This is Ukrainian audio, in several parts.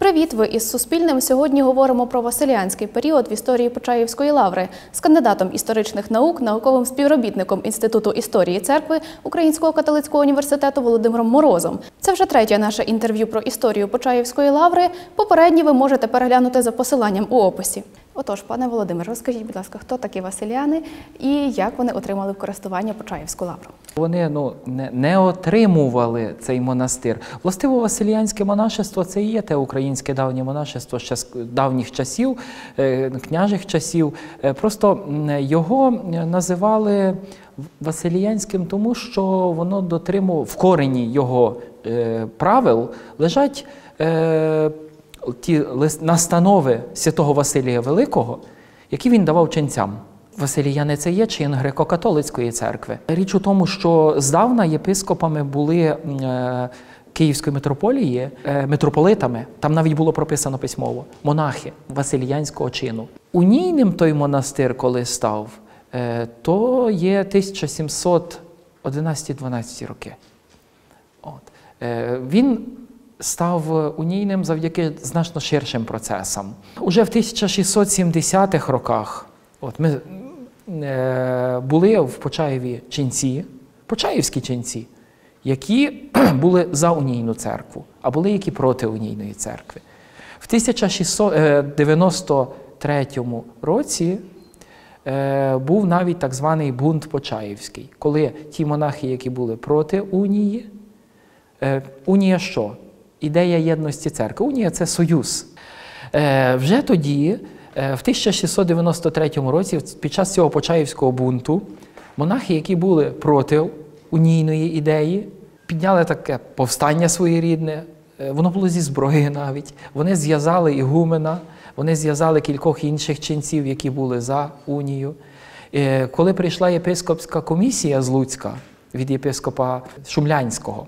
Всім привіт! Ви із Суспільним. Сьогодні говоримо про василіанський період в історії Почаївської лаври з кандидатом історичних наук, науковим співробітником Інституту історії церкви Українського католицького університету Володимиром Морозом. Це вже третє наше інтерв'ю про історію Почаївської лаври. Попередні ви можете переглянути за посиланням у описі. Отож, пане Володимир, розкажіть, будь ласка, хто такі василіани і як вони отримали в користування Почаївську лавру? Вони не отримували цей монастир. Властиво, василіанське монашество – це і є те українське давнє монашество ще з давніх часів, княжих часів. Просто його називали василіанським, тому що воно дотримувало, в корені його правил лежать ті настанови святого Василія Великого, які він давав ченцям. Василіяни – це є чин греко-католицької церкви. Річ у тому, що здавна єпископами були Київської митрополії, митрополитами, там навіть було прописано письмово, монахи василіянського чину. Унійним той монастир, коли став, то є 1711-12 роки. Він став унійним завдяки значно ширшим процесам. Уже в 1670-х роках ми були в Почаєві ченці, почаївські ченці, які були за унійну церкву, а були які проти унійної церкви. В 1693 році був навіть так званий бунт Почаївський, коли ті монахи, які були проти унії, унія що? Ідея єдності церкви. Унія – це союз. Вже тоді, в 1693 році, під час цього Почаївського бунту, монахи, які були проти унійної ідеї, підняли таке повстання своєрідне, воно було зі зброї навіть. Вони зв'язали ігумена, вони зв'язали кількох інших ченців, які були за унію. Коли прийшла єпископська комісія з Луцька від єпископа Шумлянського,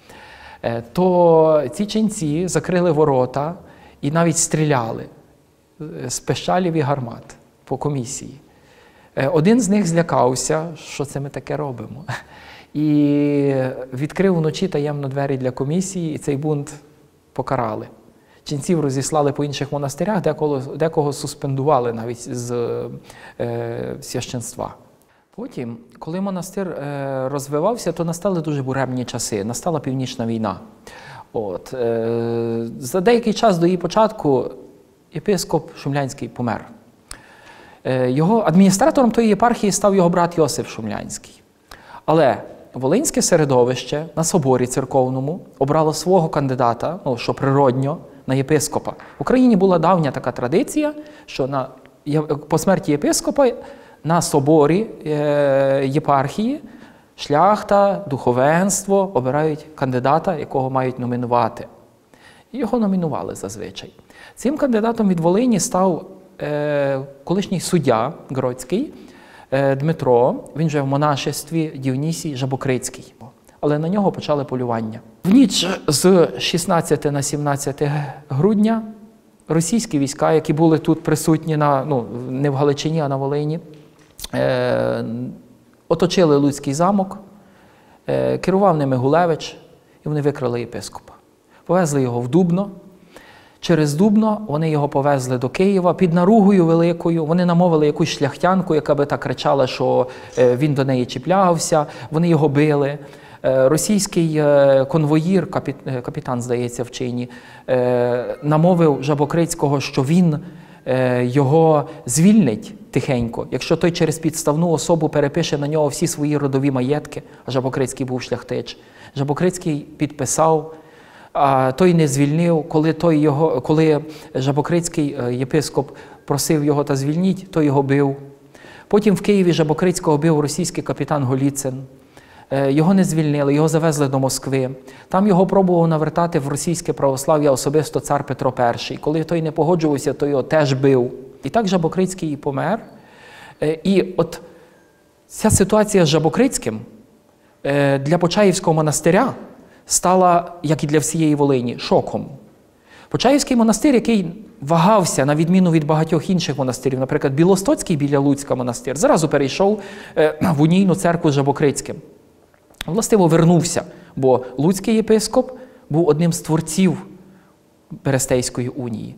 то ці ченці закрили ворота і навіть стріляли з пищалів і гармат по комісії. Один з них злякався, що це ми таке робимо. І відкрив вночі таємно двері для комісії, і цей бунт покарали. Ченців розіслали по інших монастирях, декого суспендували навіть з священства. Потім, коли монастир розвивався, то настали дуже буремні часи, настала Північна війна. За деякий час до її початку єпископ Шумлянський помер. Адміністратором тої єпархії став його брат Йосиф Шумлянський. Але волинське середовище на соборі церковному обрало свого кандидата, що природньо, на єпископа. В Україні була давня така традиція, що по смерті єпископа на соборі єпархії шляхта, духовенство обирають кандидата, якого мають номінувати. І його номінували зазвичай. Цим кандидатом від Волині став колишній суддя Гродський Дмитро, він же в монашестві Діонісій Жабокрицький. Але на нього почали полювання. В ніч з 16 на 17 грудня російські війська, які були тут присутні не в Галичині, а на Волині, оточили Луцький замок, керував ними Гулевич, і вони викрали єпископа. Повезли його в Дубно. Через Дубно вони його повезли до Києва під наругою великою. Вони намовили якусь шляхтянку, яка би так кричала, що він до неї чіплявся. Вони його били. Російський конвоїр, капітан, здається, в чині, намовив Жабокрицького, що він його звільнить тихенько, якщо той через підставну особу перепише на нього всі свої родові маєтки, а Жабокрицький був шляхтич. Жабокрицький підписав, а той не звільнив. Коли Жабокрицький єпископ просив його та звільніть, той його бив. Потім в Києві Жабокрицького бив російський капітан Голіцин. Його не звільнили, його завезли до Москви. Там його пробував навертати в російське православ'я особисто цар Петро І. Коли той не погоджувався, то його теж бив. І так Жабокрицький і помер. І от ця ситуація з Жабокрицьким для Почаївського монастиря стала, як і для всієї Волині, шоком. Почаївський монастир, який вагався, на відміну від багатьох інших монастирів, наприклад, Білостоцький біля Луцька монастир, зразу перейшов в унійну церкву з Жабокрицьким. Властиво вернувся, бо Луцький єпископ був одним з творців Берестейської унії.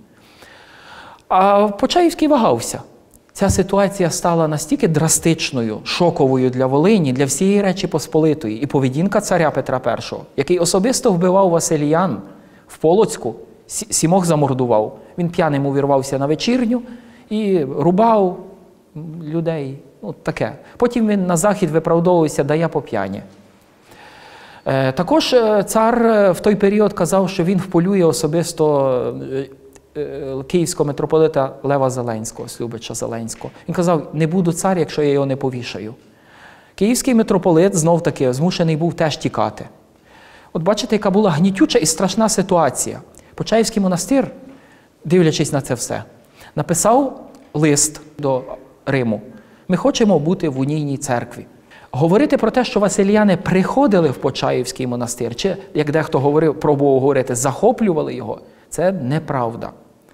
А Почаївський вагався. Ця ситуація стала настільки драстичною, шоковою для Волині, для всієї Речі Посполитої. І поведінка царя Петра І, який особисто вбивав василіян в Полоцьку, 7 замордував. Він п'яним увірвався на вечірню і рубав людей. Таке. Потім він на захід виправдовувався, да я по п'яні. Також цар в той період казав, що він вполює особисто київського митрополита Лева Зеленського, Любича Зеленського. Він казав, не буду цар, якщо я його не повішаю. Київський митрополит знов-таки змушений був теж тікати. От бачите, яка була гнітюча і страшна ситуація. Почаївський монастир, дивлячись на це все, написав лист до Риму. Ми хочемо бути в унійній церкві. Говорити про те, що василіяни приходили в Почаївський монастир, чи, як дехто говорив, пробував говорити, захоплювали його, це неправда.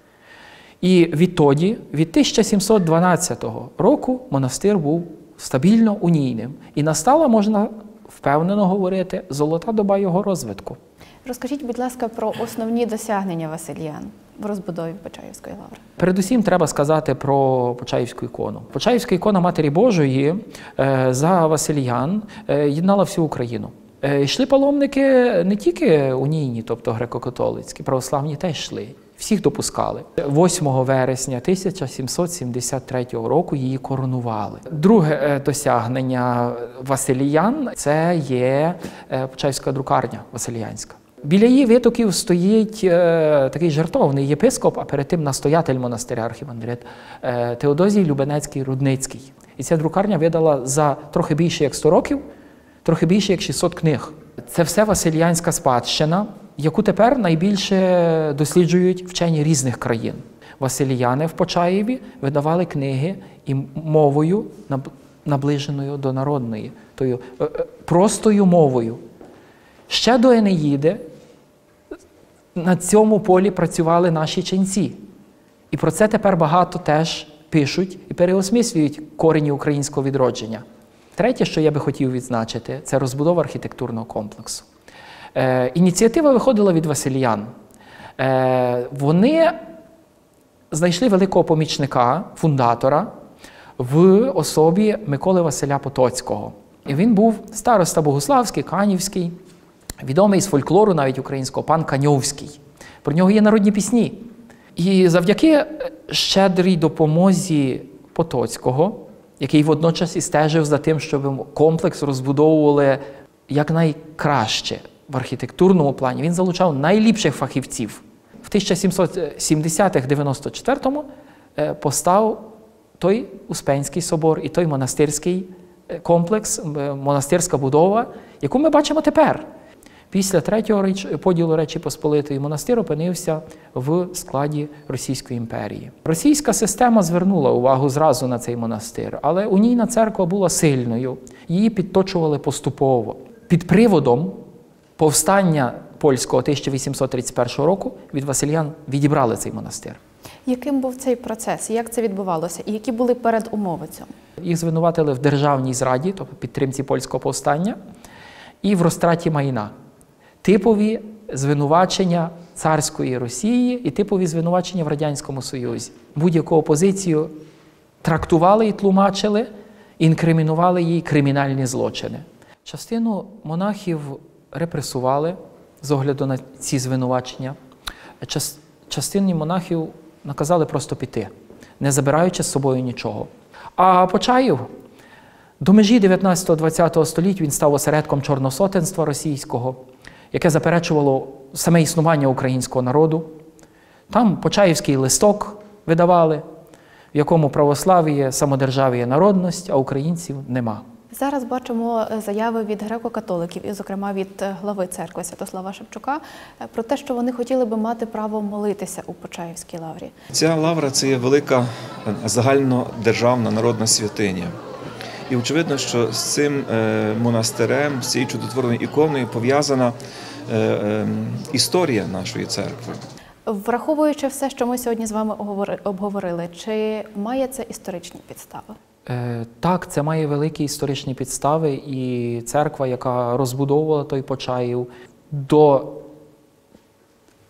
І відтоді, від 1712 року, монастир був стабільно унійним. І настала, можна впевнено говорити, золота доба його розвитку. Розкажіть, будь ласка, про основні досягнення василіян в розбудові Почаївської лаври. Передусім треба сказати про Почаївську ікону. Почаївська ікона Матері Божої за василіян єднала всю Україну. Йшли паломники не тільки унійні, тобто греко-католицькі, православні теж йшли. Всіх допускали. 8 вересня 1773 року її коронували. Друге досягнення василіян – це є Почаївська друкарня василіянська. Біля її витоків стоїть такий жертовний єпископ, а перед тим настоятель монастиря архімандрит Теодозій Любенецький-Рудницький. І ця друкарня видала за трохи більше як 100 років, трохи більше як 600 книг. Це все василіянська спадщина, яку тепер найбільше досліджують вчені різних країн. Василіяни в Почаєві видавали книги і мовою, наближеною до народної, тою простою мовою. Ще до Енеїди на цьому полі працювали наші ченці. І про це тепер багато теж пишуть і переосмислюють корені українського відродження. Третє, що я би хотів відзначити, це розбудова архітектурного комплексу. Ініціатива виходила від василіян. Вони знайшли великого помічника, фундатора, в особі Миколи Василя Потоцького. І він був староста богуславський, канівський, відомий з фольклору навіть українського, пан Каньовський. Про нього є народні пісні. І завдяки щедрій допомозі Потоцького, який водночас і стежив за тим, щоб комплекс розбудовували якнайкраще в архітектурному плані, він залучав найліпших фахівців. В 1770-94-му постав той Успенський собор і той монастирський комплекс, монастирська будова, яку ми бачимо тепер. Після третього поділу Речі Посполитої монастир опинився в складі Російської імперії. Російська система звернула увагу зразу на цей монастир, але унійна церква була сильною, її підточували поступово. Під приводом повстання польського 1831 року від василіян відібрали цей монастир. Яким був цей процес? Як це відбувалося? І які були передумови цьому? Їх звинуватили в державній зраді, тобто підтримці польського повстання, і в розтраті майна. Типові звинувачення царської Росії і типові звинувачення в Радянському Союзі. Будь-яку опозицію трактували і тлумачили, інкримінували їй кримінальні злочини. Частину монахів репресували з огляду на ці звинувачення. Частині монахів наказали просто піти, не забираючи з собою нічого. А Почаїв до межі 19-20 століть він став осередком чорносотенства російського, яке заперечувало саме існування українського народу. Там Почаївський листок видавали, в якому православ'я, самодержав'я, народність, а українців нема. Зараз бачимо заяви від греко-католиків, і, зокрема, від глави церкви Святослава Шевчука, про те, що вони хотіли би мати право молитися у Почаївській лаврі. Ця лавра – це є велика загальнодержавна народна святиня. І очевидно, що з цим монастирем, з цією чудотворною іконою пов'язана історія нашої церкви. Враховуючи все, що ми сьогодні з вами обговорили, чи має це історичні підстави? Так, це має великі історичні підстави, і церква, яка розбудовувала той Почаїв, до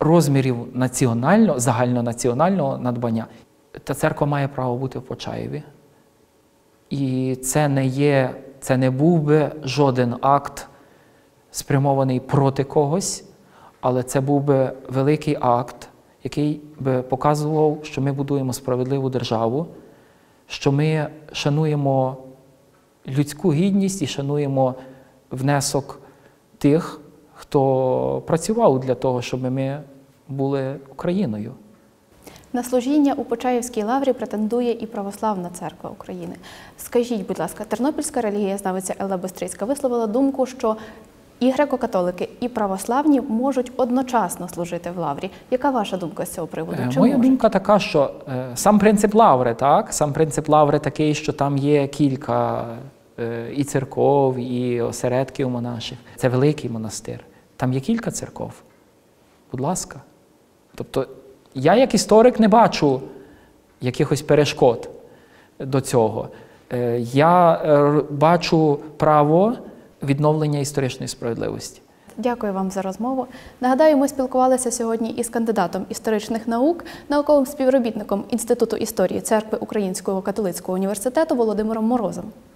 розмірів загальнонаціонального надбання. Та церква має право бути в Почаєві. І це не був би жоден акт спрямований проти когось, але це був би великий акт, який би показував, що ми будуємо справедливу державу, що ми шануємо людську гідність і шануємо внесок тих, хто працював для того, щоб ми були Україною. На служіння у Почаївській лаврі претендує і Православна церква України. Скажіть, будь ласка, тернопільська релігієзнавиця Елла Бистрицька висловила думку, що і греко-католики, і православні можуть одночасно служити в лаврі. Яка ваша думка з цього приводу? Моя думка така, що сам принцип лаври, сам принцип лаври такий, що там є кілька і церков, і осередків монаших. Це великий монастир. Там є кілька церков. Будь ласка. Тобто, я як історик не бачу якихось перешкод до цього. Я бачу право відновлення історичної справедливості. Дякую вам за розмову. Нагадаю, ми спілкувалися сьогодні із кандидатом історичних наук, науковим співробітником Інституту історії Церкви Українського католицького університету Володимиром Морозом.